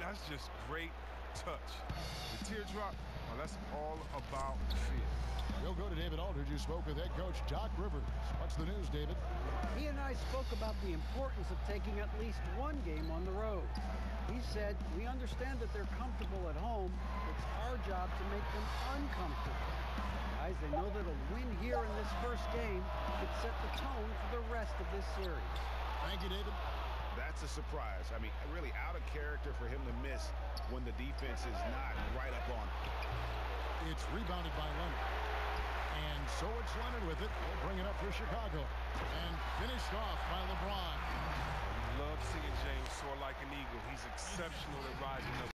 That's just great touch. The teardrop, well, that's all about fear. We'll go to David Aldridge, who spoke with head coach Doc Rivers. What's the news, David? He and I spoke about the importance of taking at least one game on the road. He said, we understand that they're comfortable at home. It's our job to make them uncomfortable. Guys, they know that a win here in this first game could set the tone for the rest of this series. Thank you, David. That's a surprise. I mean, really out of character for him to miss when the defense is not right up on him. It's rebounded by Leonard. And so it's Leonard with it. He'll bring it up for Chicago. And finished off by LeBron. I love seeing James soar like an eagle. He's exceptional at rising up.